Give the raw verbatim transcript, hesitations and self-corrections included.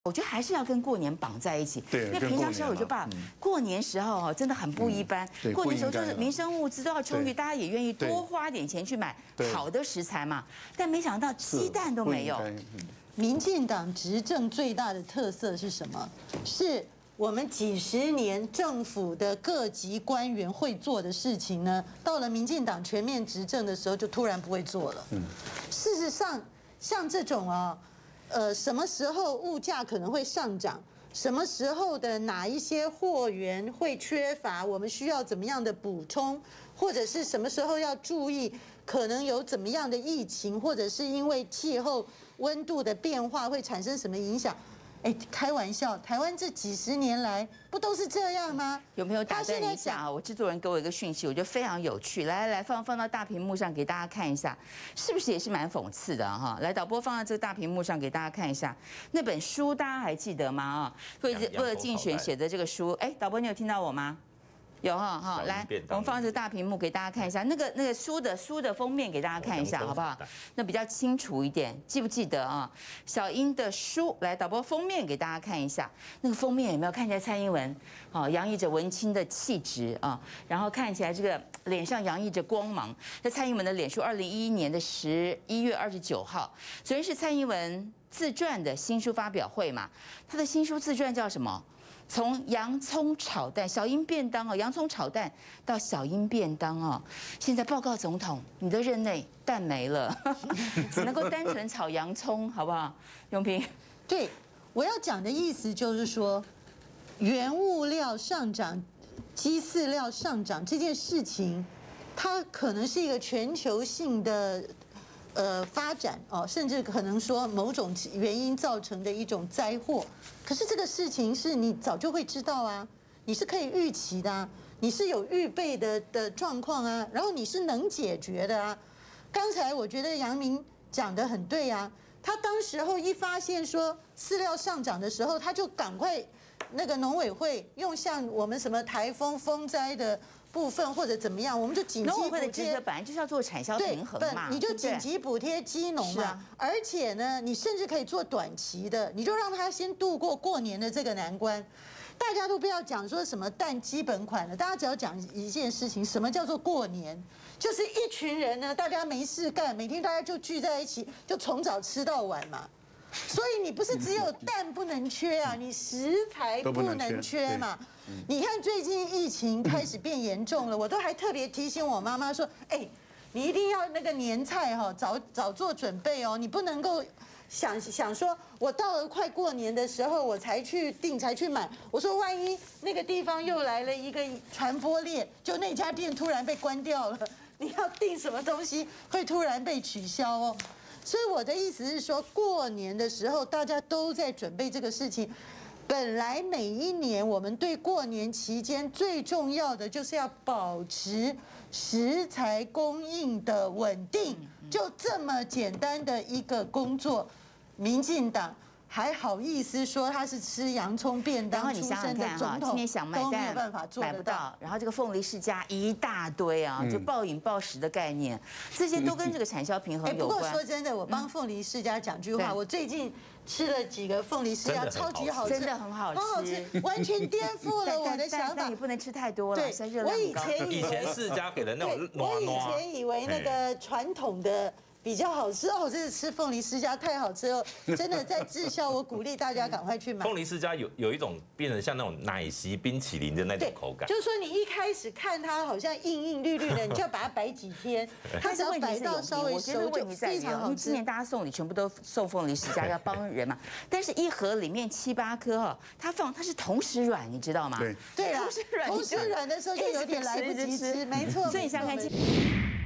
我觉得还是要跟过年绑在一起。 对， 因为平常时候我就把过年时候哦，真的很不一般。过年时候就是民生物资都要充裕，大家也愿意多花点钱去买好的食材嘛。但没想到鸡蛋都没有。 民进党执政最大的特色是什么？是我们几十年政府的各级官员会做的事情呢，到了民进党全面执政的时候，就突然不会做了。事实上，像这种啊。呃，什么时候物价可能会上涨？什么时候的哪一些货源会缺乏？我们需要怎么样的补充？或者是什么时候要注意可能有怎么样的疫情，或者是因为气候温度的变化会产生什么影响？哎，开玩笑，台湾这几十年来不都是这样吗？ 有没有打断一下啊？我制作人给我一个讯息，我觉得非常有趣。来来来，放放到大屏幕上给大家看一下，是不是也是蛮讽刺的哈？来，导播放到这个大屏幕上给大家看一下，那本书大家还记得吗？啊，为为了竞选写的这个书，哎，导播你有听到我吗？有哈哈，来，我们放这大屏幕给大家看一下，那个那个书的书的封面给大家看一下，好不好？那比较清楚一点，记不记得啊？小英的书，来，导播封面给大家看一下，那个封面有没有看起来蔡英文啊，洋溢着文青的气质啊，然后看起来这个脸上洋溢着光芒。这蔡英文的脸书，二零一一年的十一月二十九号，昨天是蔡英文自传的新书发表会嘛？他的新书自传叫什么？从洋葱炒蛋、小英便当哦，洋葱炒蛋到小英便当哦，现在报告总统，你的任内蛋没了，只能够单纯炒洋葱，好不好？永平， 对，我要讲的意思就是说，原物料上涨、鸡饲料上涨这件事情，它可能是一个全球性的。呃，发展哦，甚至可能说某种原因造成的一种灾祸，可是这个事情是你早就会知道啊，你是可以预期的啊，你是有预备的的状况啊，然后你是能解决的啊。刚才我觉得杨明讲得很对啊，他当时候一发现说饲料上涨的时候，他就赶快那个农委会用像我们什么台风风灾的。部分或者怎么样，我们就紧急补贴。农委会的职责本来就是要做产销平衡嘛，你就紧急补贴基农嘛。啊、而且呢，你甚至可以做短期的，你就让他先度过过年的这个难关。大家都不要讲说什么蛋基本款了，大家只要讲一件事情，什么叫做过年？就是一群人呢，大家没事干，每天大家就聚在一起，就从早吃到晚嘛。所以你不是只有蛋不能缺啊，你食材不能缺嘛。你看最近疫情开始变严重了，我都还特别提醒我妈妈说，哎，你一定要那个年菜哈，早早做准备哦，你不能够想想说我到了快过年的时候我才去订才去买，我说万一那个地方又来了一个传播链，就那家店突然被关掉了，你要订什么东西会突然被取消哦。所以我的意思是说，过年的时候大家都在准备这个事情。本来每一年我们对过年期间最重要的就是要保持食材供应的稳定，就这么简单的一个工作，民进党还好意思说他是吃洋葱便当出身的总统，都没有办法做得到。 然后这个凤梨世家一大堆啊，就暴饮暴食的概念，这些都跟这个产销平衡有关。 不过说真的，我帮凤梨世家讲句话，我最近吃了几个凤梨世家，超级好吃， 真的很好吃， 很好吃，完全颠覆了我的想法。 但你不能吃太多了， 对，我以前以前世家给的那种暖我以前以为那个传统的。比较好吃哦，这是吃凤梨世家太好吃了，真的在滞销，我鼓励大家赶快去买。 凤梨世家有有一种变成像那种奶昔冰淇淋的那种口感， 就是说你一开始看它好像硬硬绿绿的，你就要把它摆几天，它只要摆到稍微熟就非常好吃。 今年大家送礼全部都送凤梨世家，要帮人嘛。但是一盒里面七八颗哈，它放它是同时软，你知道吗？ 对对啊，同时软，同时软的时候就有点来不及吃，没错。 所以你想看。